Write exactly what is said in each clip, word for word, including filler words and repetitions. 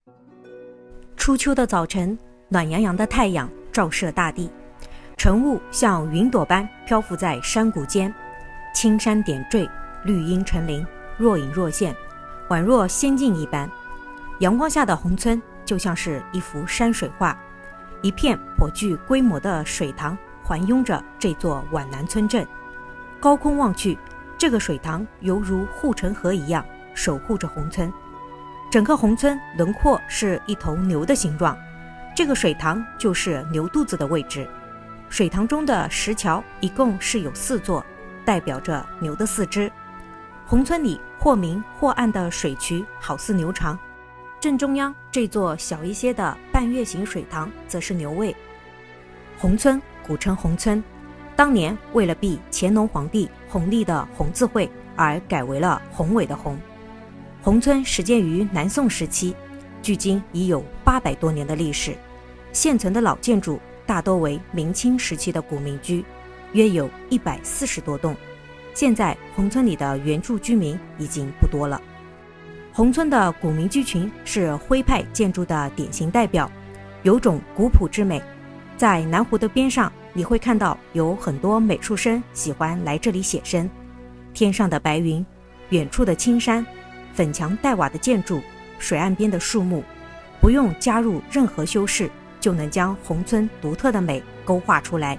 初秋的早晨，暖洋洋的太阳照射大地，晨雾像云朵般漂浮在山谷间，青山点缀，绿荫成林，若隐若现，宛若仙境一般。阳光下的宏村就像是一幅山水画，一片颇具规模的水塘环拥着这座皖南村镇。高空望去，这个水塘犹如护城河一样守护着宏村。整个宏村轮廓是一头牛的形状，这个水塘就是牛肚子的位置。水塘中的石桥一共是有四座，代表着牛的四肢。宏村里或明或暗的水渠好似牛肠，正中央这座小一些的半月形水塘则是牛胃。宏村古称宏村，当年为了避乾隆皇帝弘历的弘字会而改为了宏伟的宏。宏村始建于南宋时期，距今已有八百多年的历史。现存的老建筑大多为明清时期的古民居，约有一百四十多栋。现在宏村里的原住居民已经不多了。宏村的古民居群是徽派建筑的典型代表，有种古朴之美。在南湖的边上，你会看到有很多美术生喜欢来这里写生。天上的白云，远处的青山，粉墙黛瓦的建筑，水岸边的树木，不用加入任何修饰，就能将宏村独特的美勾画出来。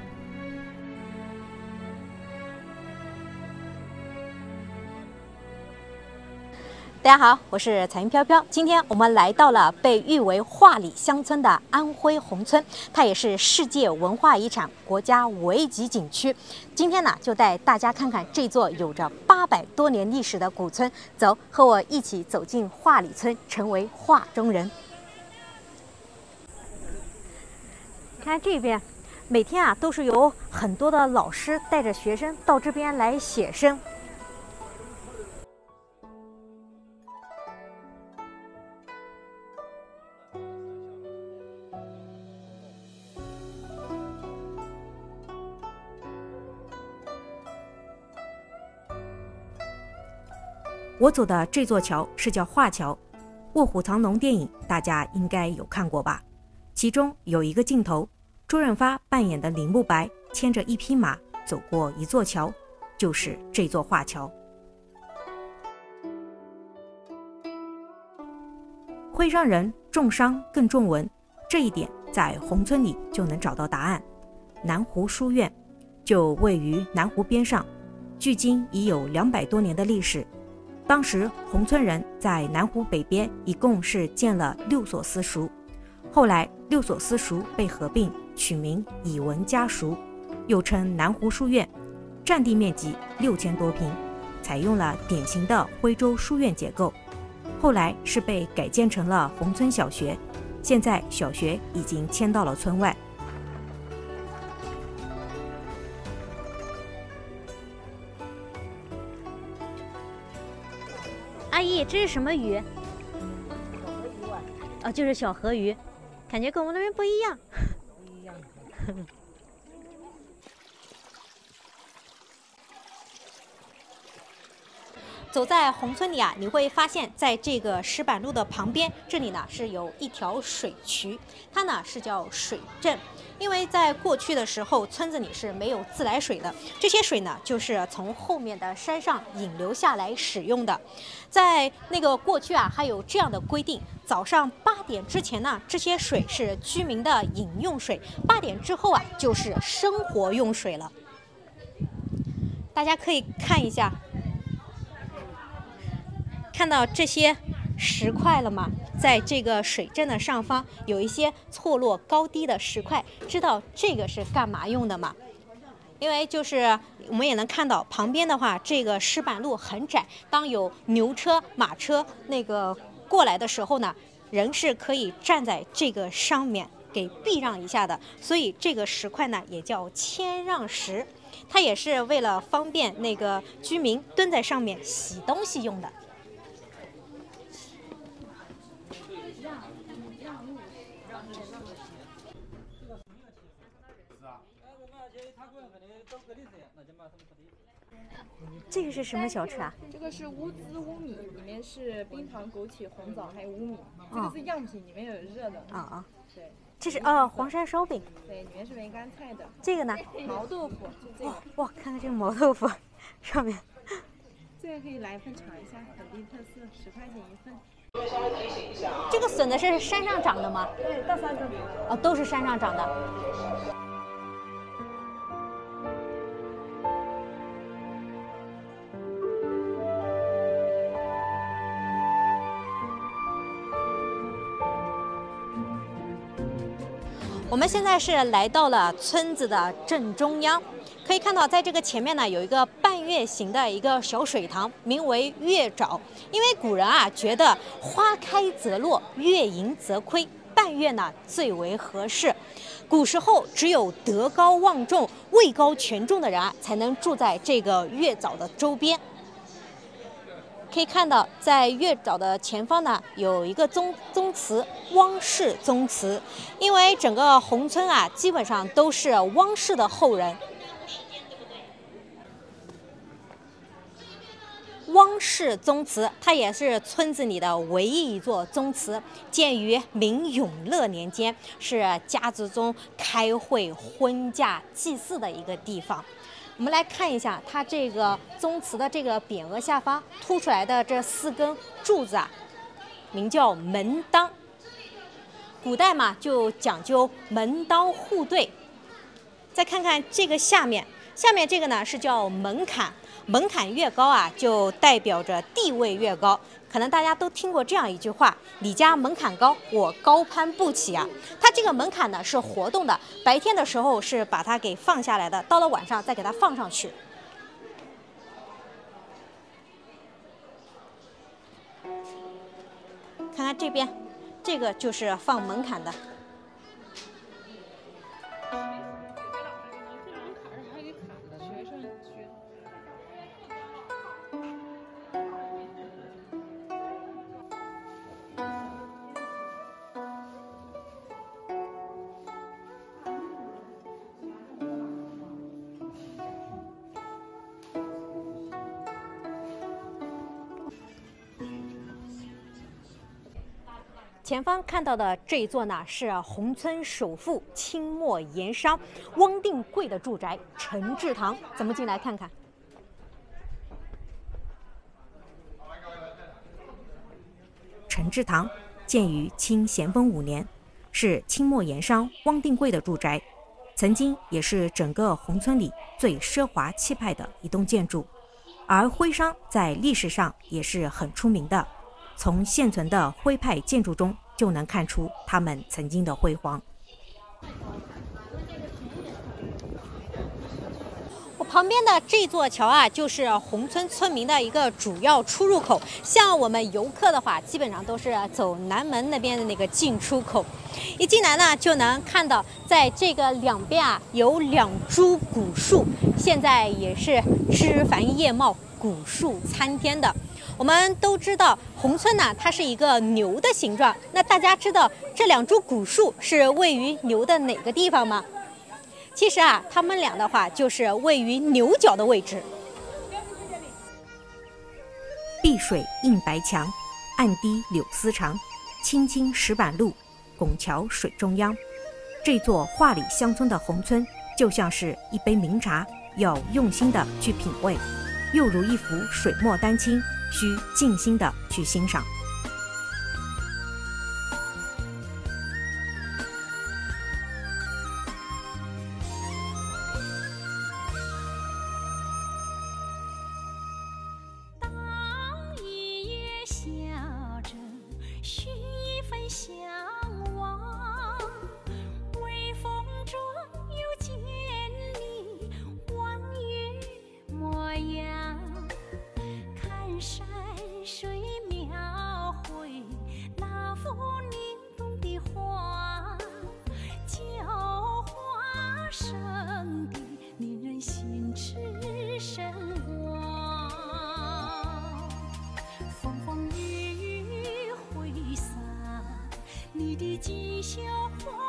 大家好，我是彩云飘飘。今天我们来到了被誉为画里乡村的安徽宏村，它也是世界文化遗产、国家五 A 级景区。今天呢，就带大家看看这座有着八百多年历史的古村。走，和我一起走进画里村，成为画中人。看这边，每天啊都是有很多的老师带着学生到这边来写生。 我走的这座桥是叫画桥，《卧虎藏龙》电影大家应该有看过吧？其中有一个镜头，周润发扮演的李慕白牵着一匹马走过一座桥，就是这座画桥。会让人重伤更重文，这一点在宏村里就能找到答案。南湖书院就位于南湖边上，距今已有两百多年的历史。当时宏村人在南湖北边一共是建了六所私塾，后来六所私塾被合并，取名以文家塾，又称南湖书院，占地面积六千多平，采用了典型的徽州书院结构。后来是被改建成了宏村小学，现在小学已经迁到了村外。 阿姨，这是什么鱼？哦，就是小河鱼，感觉跟我们那边不一样。 不一样。 走在宏村里啊，你会发现在这个石板路的旁边，这里呢是有一条水渠，它呢是叫水镇。因为在过去的时候，村子里是没有自来水的，这些水呢就是从后面的山上引流下来使用的。在那个过去啊，还有这样的规定：早上八点之前呢，这些水是居民的饮用水；八点之后啊，就是生活用水了。大家可以看一下。看到这些石块了吗？在这个水镇的上方有一些错落高低的石块，知道这个是干嘛用的吗？因为就是我们也能看到旁边的话，这个石板路很窄，当有牛车、马车那个过来的时候呢，人是可以站在这个上面给避让一下的，所以这个石块呢也叫谦让石，它也是为了方便那个居民蹲在上面洗东西用的。 这个是什么小吃啊？ 这个是乌兹乌米，里面是冰糖、枸杞、红枣还有乌米。这个是样品，里面有热的。 啊啊， 对。 这是哦，黄山烧饼。 对，里面是梅干菜的。 这个呢？ 毛豆腐，就这个。 哇，看看这个毛豆腐，上面。 这个可以来一份尝一下，本地特色，十块钱一份。 这个笋子是山上长的吗？ 对，大山的。 哦，都是山上长的。我们现在是来到了村子的正中央，可以看到，在这个前面呢有一个半月形的一个小水塘，名为月沼。因为古人啊觉得花开则落，月盈则亏，半月呢最为合适。古时候只有德高望重、位高权重的人啊才能住在这个月沼的周边。可以看到，在月沼的前方呢，有一个宗宗祠——汪氏宗祠。因为整个宏村啊，基本上都是汪氏的后人。汪氏宗祠，它也是村子里的唯一一座宗祠，建于明永乐年间，是家族中开会、婚嫁、祭祀的一个地方。我们来看一下它这个宗祠的这个匾额下方凸出来的这四根柱子啊，名叫门当。古代嘛，就讲究门当户对。再看看这个下面，下面这个呢是叫门槛，门槛越高啊，就代表着地位越高。可能大家都听过这样一句话：你家门槛高，我高攀不起啊。它这个门槛呢是活动的，白天的时候是把它给放下来的，到了晚上再给它放上去。看看这边，这个就是放门槛的。前方看到的这一座呢，是宏村首富清末盐商汪定贵的住宅陈志堂。咱们进来看看。 陈志堂建于清咸丰五年，是清末盐商汪定贵的住宅，曾经也是整个宏村里最奢华气派的一栋建筑。而徽商在历史上也是很出名的。从现存的徽派建筑中就能看出他们曾经的辉煌。 我旁边的这座桥啊，就是宏村村民的一个主要出入口。像我们游客的话，基本上都是走南门那边的那个进出口。一进来呢，就能看到在这个两边啊有两株古树，现在也是枝繁叶茂、古树参天的。我们都知道宏村呢，它是一个牛的形状。那大家知道这两株古树是位于牛的哪个地方吗？其实啊，它们俩的话就是位于牛角的位置。 碧水映白墙，暗滴柳丝长，青青石板路，拱桥水中央。这座画里乡村的宏村，就像是一杯名茶，要用心的去品味，又如一幅水墨丹青，需静心的去欣赏。 当一夜小镇寻一份向往，微风中又见你望月模样，看山水描绘那幅灵动的画，娇花生的令人心驰神往，风风雨雨挥洒你的锦绣花。